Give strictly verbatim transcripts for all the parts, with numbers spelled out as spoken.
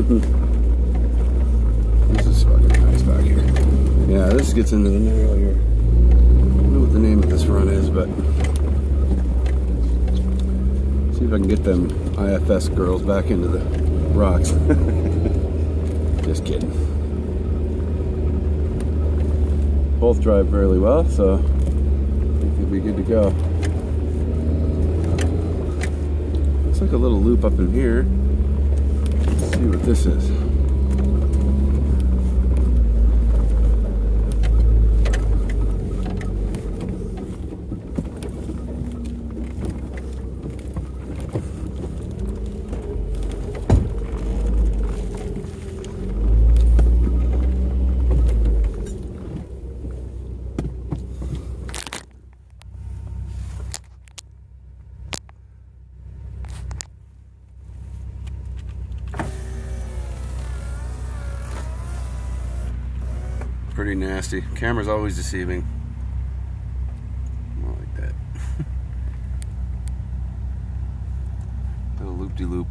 This is fucking nice back here. Yeah, this gets into the narrow here. I don't know what the name of this run is, but see if I can get them I F S girls back into the rocks. Just kidding. Both drive fairly well, so I think they'll be good to go. Looks like a little loop up in here. Let's see what this is. Pretty nasty. Camera's always deceiving. Not like that. Little loop-de-loop.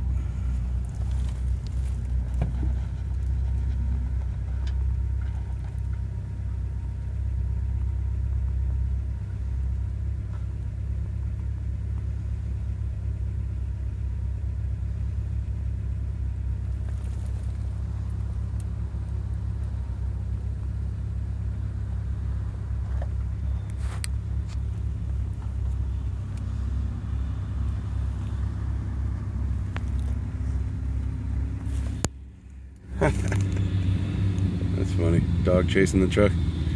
That's funny. Dog chasing the truck.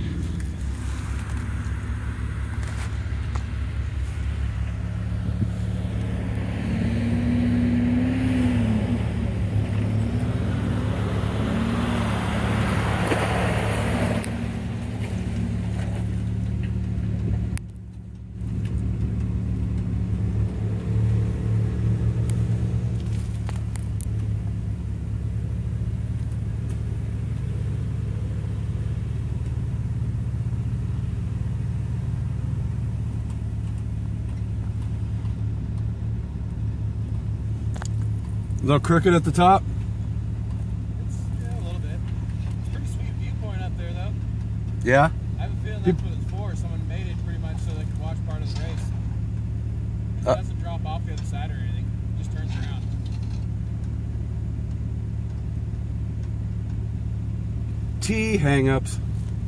A little crooked at the top. It's, yeah, a little bit. It's a pretty sweet viewpoint up there, though. Yeah? I have a feeling that's what it's for. Someone made it pretty much so they could watch part of the race. It uh, doesn't drop off the other side or anything. It just turns around. T hang-ups.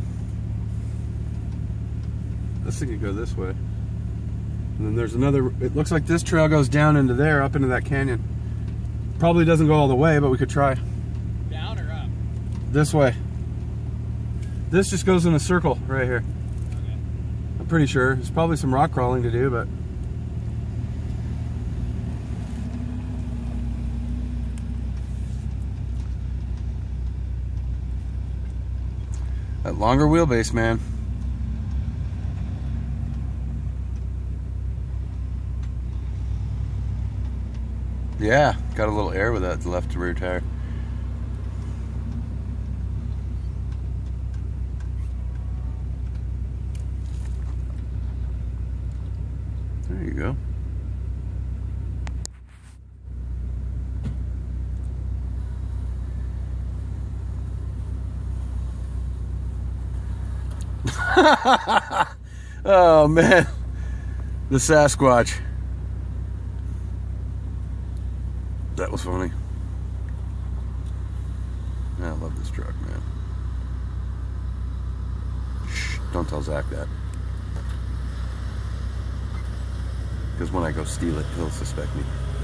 This thing could go this way. And then there's another, it looks like this trail goes down into there, up into that canyon. Probably doesn't go all the way, but we could try. Down or up? This way. This just goes in a circle right here. Okay. I'm pretty sure. There's probably some rock crawling to do, but... that longer wheelbase, man. Yeah, got a little air with that left rear tire. There you go. Oh man, the Sasquatch. That was funny. I love this truck, man. Shh, don't tell Zach that. Because when I go steal it, he'll suspect me.